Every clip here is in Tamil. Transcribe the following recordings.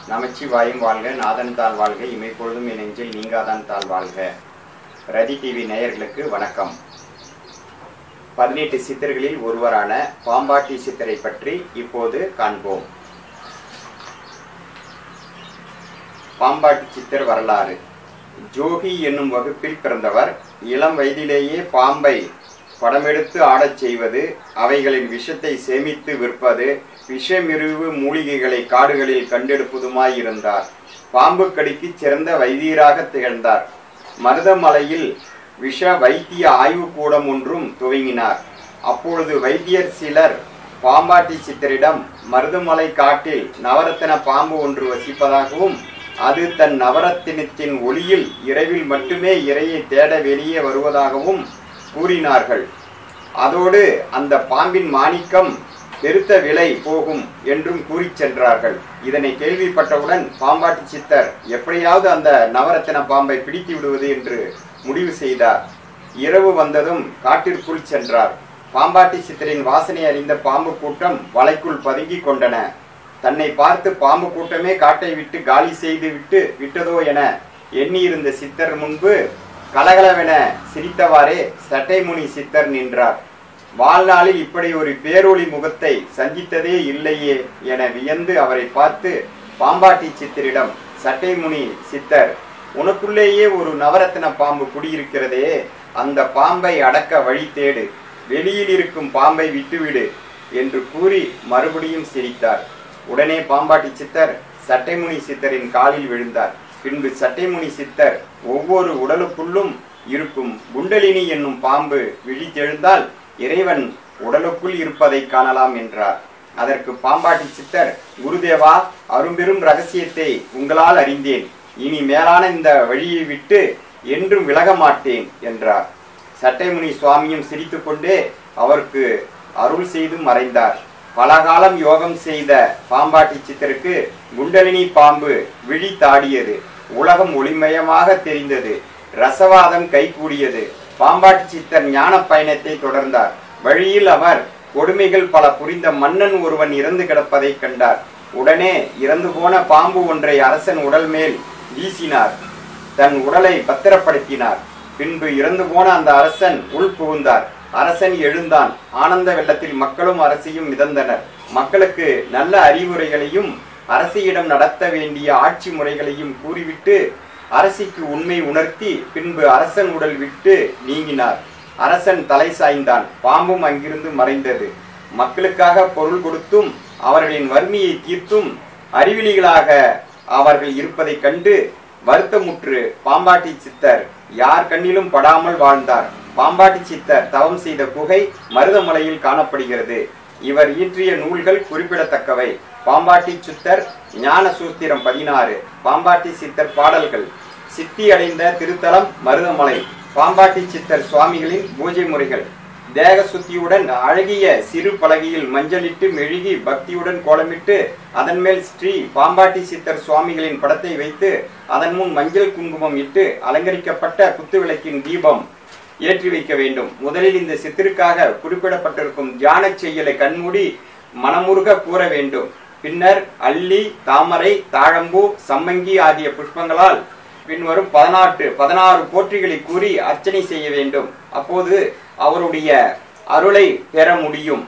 நமச்சிவாயும் வாழ்க, நாதன் தாழ் வாழ்க, இமைப்பொழுதும் என் நெஞ்சில் நீங்காதான் தாழ் வாழ்க. ரதி டிவி நேயர்களுக்கு வணக்கம். 18 சித்தர்களில் ஒருவரான பாம்பாட்டி சித்தரை பற்றி இப்போது காண்போம். பாம்பாட்டி சித்தர் வரலாறு. ஜோகி என்னும் வகுப்பில் பிறந்தவர். இளம் வயதிலேயே பாம்பை படமெடுத்து ஆடச் செய்வது, அவைகளின் விஷத்தை சேமித்து விற்பது, விஷமிருவு மூலிகைகளை காடுகளில் கண்டெடுப்பதுமாயிருந்தார். பாம்பு கடிக்கு சிறந்த வைத்தியராக திகழ்ந்தார். மருதமலையில் விஷ வைத்திய ஆய்வுக்கூடம் ஒன்றும் துவங்கினார். அப்பொழுது வைத்தியர் சிலர் பாம்பாட்டி சித்தரிடம் மருதமலை காட்டில் நவரத்தின பாம்பு ஒன்று வசிப்பதாகவும், அது தன் நவரத்தினத்தின் ஒளியில் இரவில் மட்டுமே இரையை தேட வெளியே வருவதாகவும் கூறினார்கள். அதோடு அந்த பாம்பின் மாணிக்கம் பெருத்த விலை போகும் என்றும் கூறி சென்றார்கள். இதனை கேள்விப்பட்டவுடன் பாம்பாட்டி சித்தர் எப்படியாவது அந்த நவரத்தின பாம்பை பிடித்து விடுவது என்று முடிவு செய்தார். இரவு வந்ததும் காட்டிற்குள் சென்றார். பாம்பாட்டி சித்தரின் வாசனை அறிந்த பாம்பு கூட்டம் வலைக்குள் பதுங்கி கொண்டன. தன்னை பார்த்து பாம்பு கூட்டமே காட்டை விட்டு காலி செய்து விட்டதோ என எண்ணியிருந்த சித்தர் முன்பு கலகலவென சிரித்தவாறே சட்டைமுனி சித்தர் நின்றார். வாழ்நாளில் இப்படி ஒரு பேரொளி முகத்தை சந்தித்ததே இல்லையே என வியந்து அவரை பார்த்து பாம்பாட்டி சித்தரிடம், சட்டைமுனி சித்தர், உனக்குள்ளேயே ஒரு நவரத்தின பாம்பு குடியிருக்கிறதே, அந்த பாம்பை அடக்க வழி தேடு, வெளியில் இருக்கும் பாம்பை விட்டுவிடு என்று கூறி மறுபடியும் சிரித்தார். உடனே பாம்பாட்டி சித்தர் சட்டைமுனி சித்தரின் காலில் விழுந்தார். பின்பு சட்டைமுனி சித்தர், ஒவ்வொரு உடலுக்குள்ளும் இருக்கும் குண்டலினி என்னும் பாம்பு விழித்தெழுந்தால் இறைவன் உடலுக்குள் இருப்பதை காணலாம் என்றார். அதற்கு பாம்பாட்டி சித்தர், குருதேவா, அரும்பெரும் ரகசியத்தை உங்களால் அறிந்தேன். இனி மேலான இந்த வழியை விட்டு என்றும் விலக மாட்டேன் என்றார். சட்டைமுனி சுவாமியும் சிரித்து கொண்டே அவருக்கு அருள் செய்து மறைந்தார். பலகாலம் யோகம் செய்த பாம்பாட்டி சித்தருக்கு குண்டலினி பாம்பு விழி தாடியது. உலகம் ஒளிமயமாக தெரிந்தது. ரசவாதம் கைகூடியது. பாம்பாட்டி சித்தர் ஞான பயணத்தை தொடர்ந்தார். வழியில் அவர் கொடுமைகள் பல புரிந்த மன்னன் ஒருவன் இறந்து கிடப்பதை கண்டார். உடனே இறந்து போன பாம்பு ஒன்றை அரசன் உடல் மேல் வீசினார். தன் உடலை பத்திரப்படுத்தினார். பின்பு இறந்து போன அந்த அரசன் உள் புகுந்தார். அரசன் எழுந்தான். ஆனந்த வெள்ளத்தில் மக்களும் அரசியும் மிதந்தனர். மக்களுக்கு நல்ல அறிவுரைகளையும் அரசியிடம் நடத்த வேண்டிய ஆட்சி முறைகளையும் கூறிவிட்டு அரசிக்கு உண்மை உணர்த்தி பின்பு அரசன் உடல் விட்டு நீங்கினார். அரசன் தலை சாய்ந்தான். பாம்பும் அங்கிருந்து மறைந்தது. மக்களுக்காக பொருள் கொடுத்தும் அவர்களின் வறுமையை தீர்த்தும் அறிவிலிகளாக அவர்கள் இருப்பதை கண்டு வருத்தமுற்று பாம்பாட்டி சித்தர் யார் கண்ணிலும் படாமல் வாழ்ந்தார். பாம்பாட்டி சித்தர் தவம் செய்த குகை மருதமலையில் காணப்படுகிறது. இவர் இயற்றிய நூல்கள் குறிப்பிடத்தக்கவை. பாம்பாட்டி சித்தர் ஞான சூத்திரம் 16, பாம்பாட்டி சித்தர் பாடல்கள், சித்தி அடைந்த திருத்தலம் மருதமலை, பாம்பாட்டி சித்தர் சுவாமிகளின் பூஜை முறைகள், தேக சுத்தியுடன் அழகிய சிறு பலகையில் மஞ்சளிட்டு மெழுகி பக்தியுடன் கோலமிட்டு அதன் மேல் ஸ்ரீ பாம்பாட்டி சித்தர் சுவாமிகளின் படத்தை வைத்து அதன் முன் மஞ்சள் குங்குமம் இட்டு அலங்கரிக்கப்பட்ட குத்துவிளக்கின் தீபம் ஏற்றி வைக்க வேண்டும். முதலில் இந்த சித்திற்காக குறிப்பிடப்பட்டிருக்கும் தியான செய்யலை கண்மூடி மனமுருக கூற வேண்டும். பின்னர் அல்லி, தாமரை, தாழம்பூ, சம்மங்கி ஆகிய புஷ்பங்களால் பின்வரும் 16 போற்றிகளை கூறி அர்ச்சனை செய்ய வேண்டும். அப்போது அவருடைய அருளை பெற முடியும்.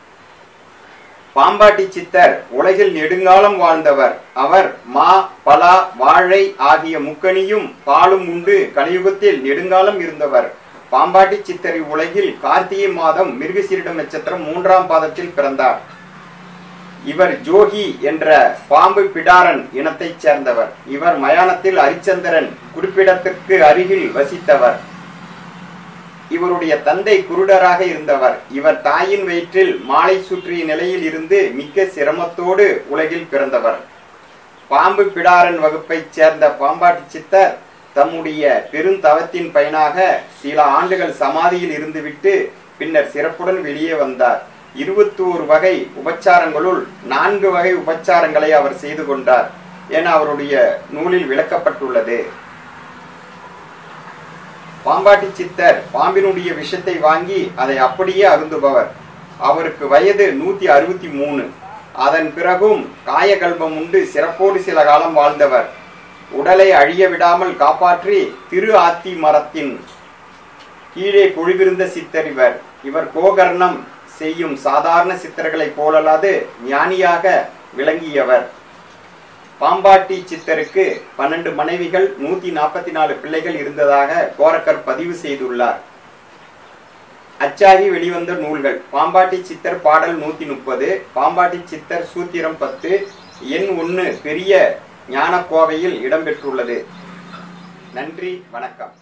பாம்பாட்டி சித்தர் உலகில் நெடுங்காலம் வாழ்ந்தவர். அவர் மா, பலா, வாழை ஆகிய முக்கணியும் பாலும் உண்டு கலியுகத்தில் நெடுங்காலம் இருந்தவர். பாம்பாட்டி சித்தர் உலகில் கார்த்திகை மாதம் மிருகசீரிட நட்சத்திரம் 3ஆம் பாதத்தில் பிறந்தார். இவர் ஜோகி என்ற பாம்பு பிடாரன் இனத்தைச் சேர்ந்தவர். இவர் மயானத்தில் ஹரிச்சந்திரன் குறிப்பிடத்திற்கு அருகில் வசித்தவர். இவருடைய தந்தை குருடராக இருந்தவர். இவர் தாயின் வயிற்றில் மாலை சுற்றிய நிலையில் இருந்து மிக்க சிரமத்தோடு உலகில் பிறந்தவர். பாம்பு பிடாரன் வகுப்பைச் சேர்ந்த பாம்பாட்டி சித்தர் தம்முடைய பெருந்தவத்தின் பயனாக சில ஆண்டுகள் சமாதியில் இருந்துவிட்டு பின்னர் சிறப்புடன் வெளியே வந்தார். 21 வகை உபச்சாரங்களுள் 4 வகை உபச்சாரங்களை அவர் செய்து கொண்டார் என அவருடைய நூலில் விளக்கப்பட்டுள்ளது. பாம்பாட்டி சித்தர் பாம்பினுடைய விஷத்தை வாங்கி அதை அப்படியே அருந்துபவர். அவருக்கு வயது 163. அதன் பிறகும் காயகல்பம் உண்டு சிறப்போடு சில காலம் வாழ்ந்தவர். உடலை அழிய விடாமல் காப்பாற்றி திரு ஆத்தி மரத்தின் கீழே குழிவிருந்த சித்தர் இவர். இவர் கோகர்ணம் செய்யும் சாதாரண சித்தர்களைப் போலல்லாது ஞானியாக விளங்கியவர். பாம்பாட்டி சித்தருக்கு 12 மனைவிகள் 144 பிள்ளைகள் இருந்ததாக கோரக்கர் பதிவு செய்துள்ளார். அச்சாகி வெளிவந்த நூல்கள்: பாம்பாட்டி சித்தர் பாடல் 130, பாம்பாட்டி சித்தர் சூத்திரம் 10, எண் 1 பெரிய ஞானக்கோவையில் இடம்பெற்றுள்ளது. நன்றி, வணக்கம்.